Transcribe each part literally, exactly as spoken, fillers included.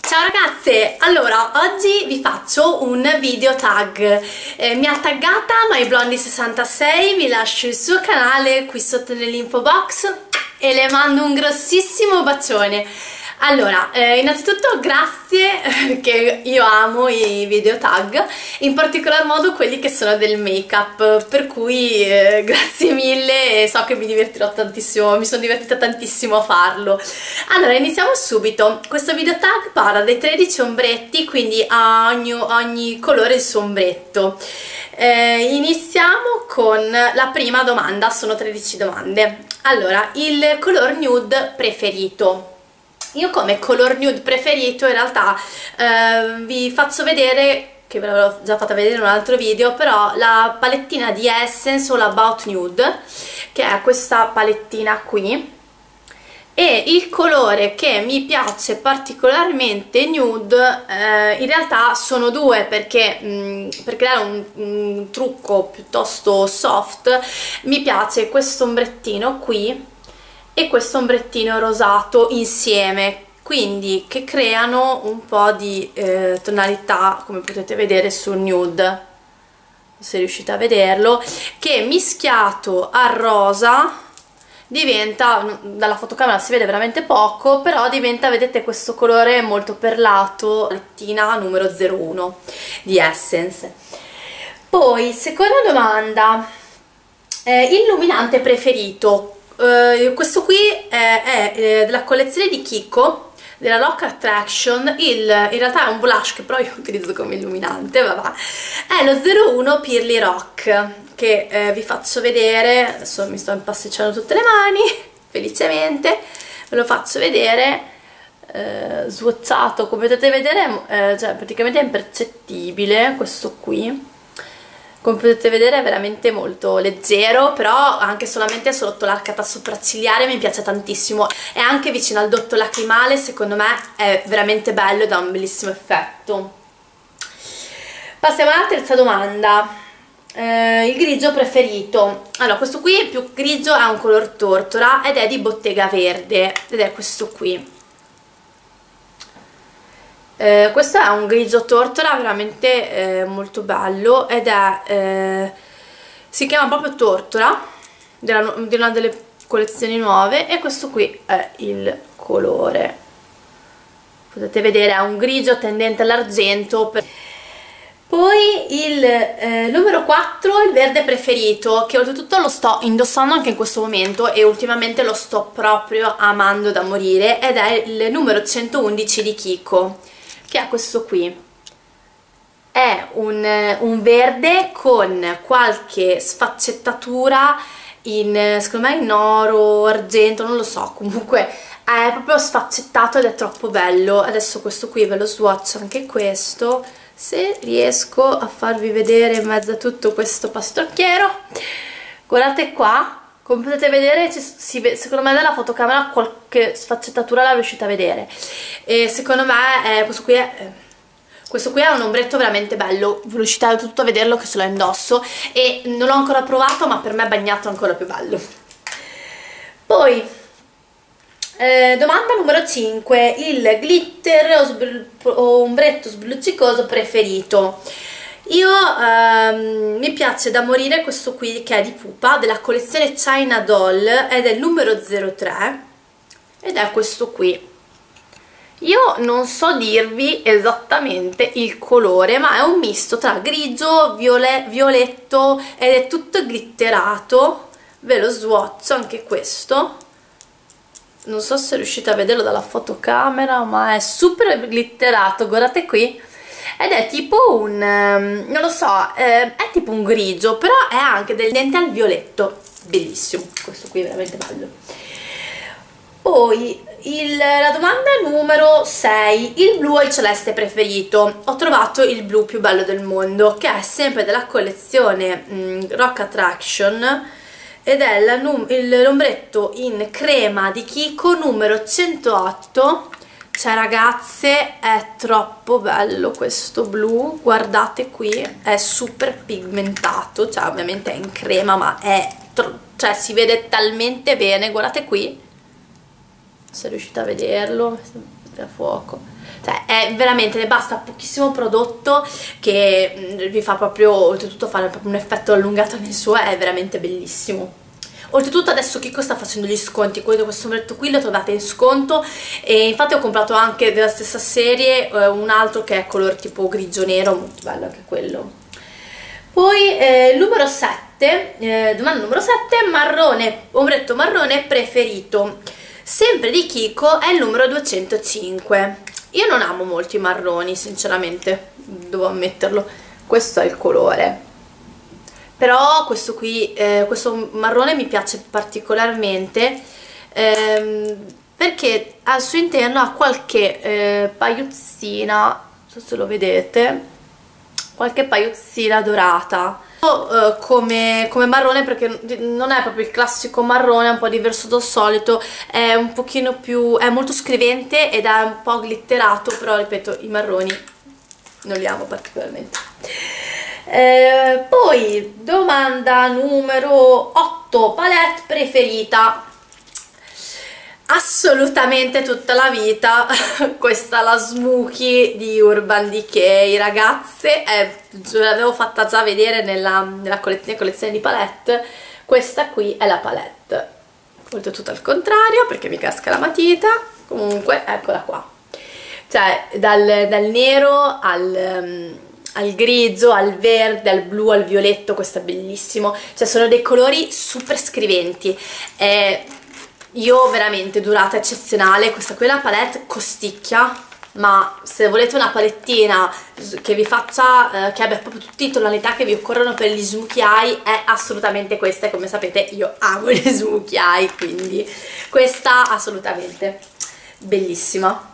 Ciao ragazze, allora oggi vi faccio un video tag, eh, mi ha taggata MyBlondie sessantasei, vi lascio il suo canale qui sotto nell'info box e le mando un grossissimo bacione. Allora, eh, innanzitutto grazie perché io amo i video tag, in particolar modo quelli che sono del make up, per cui eh, grazie mille e so che mi divertirò tantissimo, mi sono divertita tantissimo a farlo. Allora, iniziamo subito. Questo video tag parla dei tredici ombretti, quindi a ogni, ogni colore il suo ombretto. Eh, iniziamo con la prima domanda, sono tredici domande. Allora, il color nude preferito. Io come color nude preferito in realtà eh, vi faccio vedere, che ve l'avevo già fatta vedere in un altro video, però la palettina di Essence o la About Nude, che è questa palettina qui, e il colore che mi piace particolarmente nude, eh, in realtà sono due, perché mh, per creare un, un trucco piuttosto soft mi piace questo ombrettino qui e questo ombrettino rosato insieme, quindi che creano un po' di eh, tonalità, come potete vedere sul nude, se riuscite a vederlo, che mischiato al rosa diventa, dalla fotocamera si vede veramente poco, però diventa, vedete, questo colore molto perlato, palettina numero zero uno di Essence. Poi, seconda domanda, eh, illuminante preferito. Uh, questo qui è, è, è della collezione di Kiko, della Rock Attraction. Il, in realtà è un blush che però io utilizzo come illuminante, vabbè. È lo zero uno Pearly Rock, che eh, vi faccio vedere. Adesso mi sto impasticciando tutte le mani felicemente, ve lo faccio vedere. eh, swatchato, come potete vedere, eh, cioè praticamente è impercettibile questo qui. Come potete vedere è veramente molto leggero, però anche solamente sotto l'arcata sopraccigliare mi piace tantissimo, e anche vicino al dotto lacrimale secondo me è veramente bello e dà un bellissimo effetto. Passiamo alla terza domanda, eh, il grigio preferito. Allora, questo qui più grigio è un color tortora ed è di Bottega Verde, ed è questo qui. Eh, questo è un grigio tortora veramente eh, molto bello, ed è eh, si chiama proprio tortora, della, di una delle collezioni nuove, e questo qui è il colore, potete vedere, è un grigio tendente all'argento. Poi il eh, numero quattro, il verde preferito, che oltretutto lo sto indossando anche in questo momento e ultimamente lo sto proprio amando da morire, ed è il numero centoundici di Kiko, che è questo qui. È un, un verde con qualche sfaccettatura in, secondo me, in oro, argento, non lo so, comunque è proprio sfaccettato ed è troppo bello. Adesso questo qui ve lo swatch, anche questo, se riesco a farvi vedere in mezzo a tutto questo pastrocchiero. Guardate qua, come potete vedere, si vede, secondo me dalla fotocamera qualche sfaccettatura la riuscite a vedere, e secondo me eh, questo qui è questo qui è un ombretto veramente bello, riuscite tutto a vederlo che se lo indosso, e non l'ho ancora provato, ma per me bagnato è ancora più bello. Poi eh, domanda numero cinque, il glitter o, o ombretto sbluccicoso preferito. Io ehm, mi piace da morire questo qui, che è di Pupa, della collezione China Doll, ed è il numero zero tre, ed è questo qui. Io non so dirvi esattamente il colore, ma è un misto tra grigio, viole, violetto, ed è tutto glitterato. Ve lo swatch anche questo, non so se riuscite a vederlo dalla fotocamera, ma è super glitterato, guardate qui. Ed è tipo un, non lo so, eh, è tipo un grigio, però è anche del dente al violetto, bellissimo, questo qui è veramente bello. Poi il, la domanda numero sei, il blu o il celeste preferito. Ho trovato il blu più bello del mondo, che è sempre della collezione mh, Rock Attraction, ed è l'ombretto in crema di Kiko numero centootto. Cioè ragazze, è troppo bello questo blu, guardate qui, è super pigmentato, cioè ovviamente è in crema, ma è, cioè si vede talmente bene, guardate qui, se riuscite a vederlo, da fuoco, cioè è veramente, ne basta pochissimo prodotto che vi fa proprio, oltretutto fare proprio un effetto allungato nel suo, è veramente bellissimo. Oltretutto adesso Kiko sta facendo gli sconti, quello di questo ombretto qui lo trovate in sconto, e infatti ho comprato anche della stessa serie eh, un altro che è color tipo grigio nero, molto bello anche quello. Poi eh, numero sette, eh, domanda numero sette, marrone, ombretto marrone preferito, sempre di Kiko, è il numero duecentocinque. Io non amo molto i marroni, sinceramente, devo ammetterlo, questo è il colore. Però questo qui, eh, questo marrone mi piace particolarmente ehm, perché al suo interno ha qualche eh, paiozzina, non so se lo vedete, qualche paiozzina dorata. Eh, come, come marrone, perché non è proprio il classico marrone, è un po' diverso dal solito, è un pochino più, è molto scrivente ed è un po' glitterato, però ripeto, i marroni non li amo particolarmente. Eh, poi domanda numero otto, palette preferita. Assolutamente tutta la vita questa, la Smokey di Urban Decay, ragazze, eh, l'avevo fatta già vedere nella, nella collezione, collezione di palette. Questa qui è la palette, oltretutto al contrario perché mi casca la matita. Comunque eccola qua, cioè dal, dal nero al... Um, al grigio, al verde, al blu, al violetto, questo è bellissimo, cioè sono dei colori super scriventi, eh, io veramente durata eccezionale. Questa qui è la palette costicchia, ma se volete una palettina che vi faccia, eh, che abbia proprio tutte le tonalità che vi occorrono per gli smokey eye, è assolutamente questa, e come sapete io amo gli smokey eye, quindi questa assolutamente bellissima.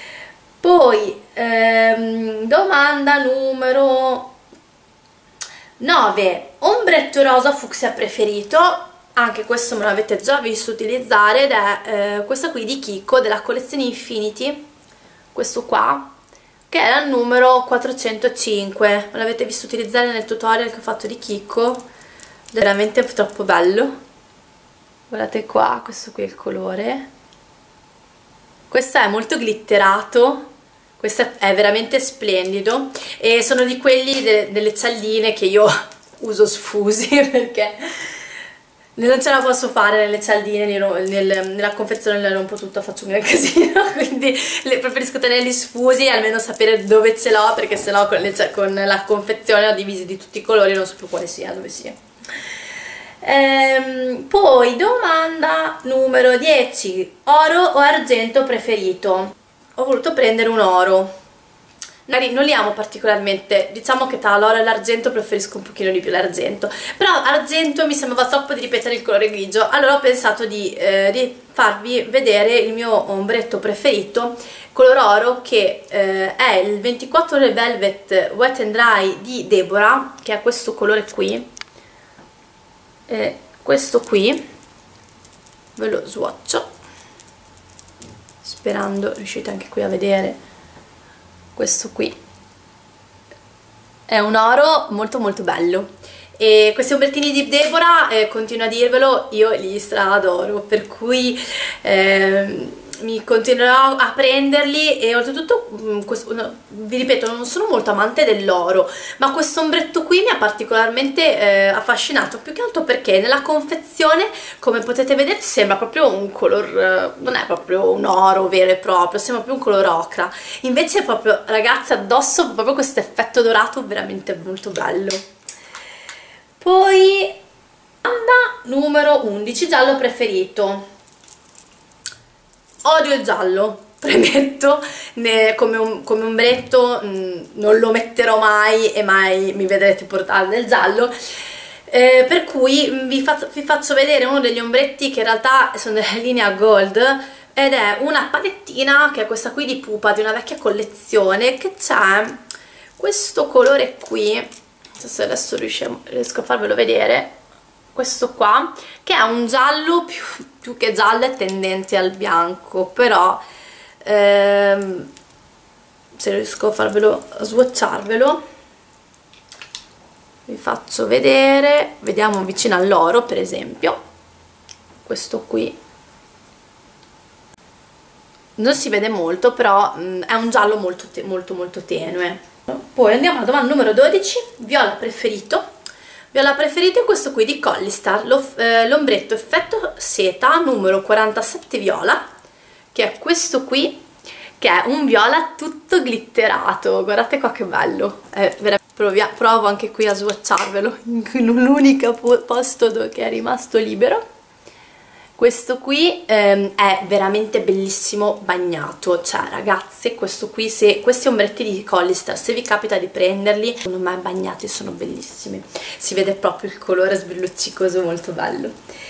Poi ehm, domanda numero nove, ombretto rosa fucsia preferito. Anche questo me l'avete già visto utilizzare ed è eh, questa qui di Kiko, della collezione Infinity, questo qua, che era il numero quattrocentocinque. Me l'avete visto utilizzare nel tutorial che ho fatto di Kiko, è veramente troppo bello. Guardate qua, questo qui è il colore, questo è molto glitterato. Questo è veramente splendido e sono di quelli de delle cialdine che io uso sfusi perché non ce la posso fare nelle cialdine, nel, nella confezione le rompo tutto, faccio un gran casino, quindi le preferisco tenerli sfusi e almeno sapere dove ce l'ho, perché sennò con, le, con la confezione ho divisi di tutti i colori, non so più quale sia, dove sia. Ehm, poi domanda numero dieci, oro o argento preferito? Ho voluto prendere un oro, non li amo particolarmente, diciamo che tra l'oro e l'argento preferisco un pochino di più l'argento, però argento mi sembrava troppo di ripetere il colore grigio, allora ho pensato di, eh, di farvi vedere il mio ombretto preferito, color oro, che eh, è il ventiquattro ore Velvet Wet and Dry di Deborah, che è questo colore qui, eh, questo qui, ve lo swatcho, sperando riuscite anche qui a vedere. Questo qui è un oro molto molto bello e questi ombrettini di Deborah, eh, continuo a dirvelo, io li stradoro, per cui eh, mi continuerò a prenderli. E oltretutto mh, questo, no, vi ripeto, non sono molto amante dell'oro, ma questo ombretto qui mi ha particolarmente eh, affascinato, più che altro perché nella confezione, come potete vedere, sembra proprio un color, eh, non è proprio un oro vero e proprio, sembra più un color ocra, invece è proprio, ragazzi, addosso proprio questo effetto dorato veramente molto bello. Poi domanda numero undici, giallo preferito. Odio il giallo, premetto, ne, come, un, come ombretto mh, non lo metterò mai e mai mi vedrete portare del giallo, eh, per cui vi, fa, vi faccio vedere uno degli ombretti che in realtà sono della linea Gold, ed è una palettina che è questa qui di Pupa, di una vecchia collezione, che c'è questo colore qui, non so se adesso riusciamo, riesco a farvelo vedere, questo qua, che è un giallo più, più che giallo, è tendente al bianco, però ehm, se riesco a farvelo, a swatcharvelo, vi faccio vedere, vediamo vicino all'oro per esempio, questo qui, non si vede molto, però mh, è un giallo molto molto molto tenue. Poi andiamo alla domanda numero dodici, viola preferito. Viola preferito è questo qui di Collistar, l'ombretto effetto seta numero quarantasette viola, che è questo qui, che è un viola tutto glitterato. Guardate qua che bello, è veramente, provo anche qui a swatcharvelo in l'unico posto che è rimasto libero. Questo qui ehm, è veramente bellissimo bagnato, cioè ragazze, questo qui, se questi ombretti di Collistar, se vi capita di prenderli, secondo me bagnati sono bellissimi, si vede proprio il colore sbrilluccicoso, molto bello.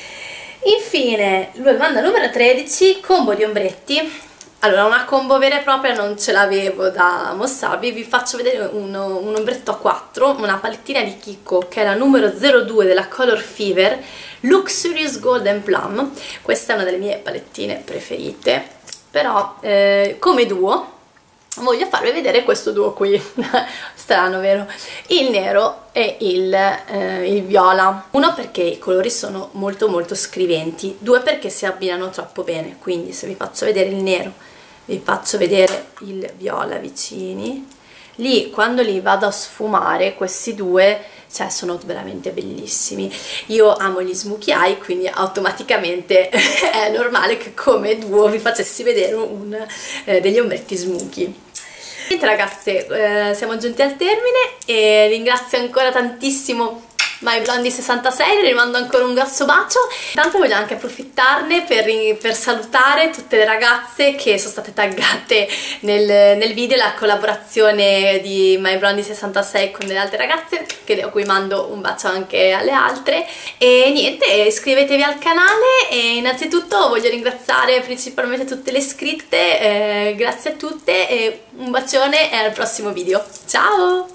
Infine, domanda numero tredici, combo di ombretti. Allora, una combo vera e propria non ce l'avevo da mostrarvi, vi faccio vedere uno, un ombretto a quattro, una palettina di Kiko che è la numero zero due della Color Fever, Luxurious Golden Plum. Questa è una delle mie palettine preferite, però eh, come duo voglio farvi vedere questo duo qui, strano vero? Il nero e il, eh, il viola. Uno perché i colori sono molto molto scriventi, due perché si abbinano troppo bene, quindi se vi faccio vedere il nero, vi faccio vedere il viola vicini, lì quando li vado a sfumare questi due, cioè sono veramente bellissimi. Io amo gli smokey eye, quindi automaticamente è normale che come duo vi facessi vedere un, eh, degli ombretti smokey. Niente ragazze, eh, siamo giunti al termine e ringrazio ancora tantissimo MyBlondie sessantasei, le mando ancora un grosso bacio. Intanto voglio anche approfittarne per, per salutare tutte le ragazze che sono state taggate nel, nel video, la collaborazione di MyBlondie sessantasei con le altre ragazze, che, a cui mando un bacio anche alle altre. E niente, iscrivetevi al canale e innanzitutto voglio ringraziare principalmente tutte le iscritte, eh, grazie a tutte e un bacione e al prossimo video. Ciao!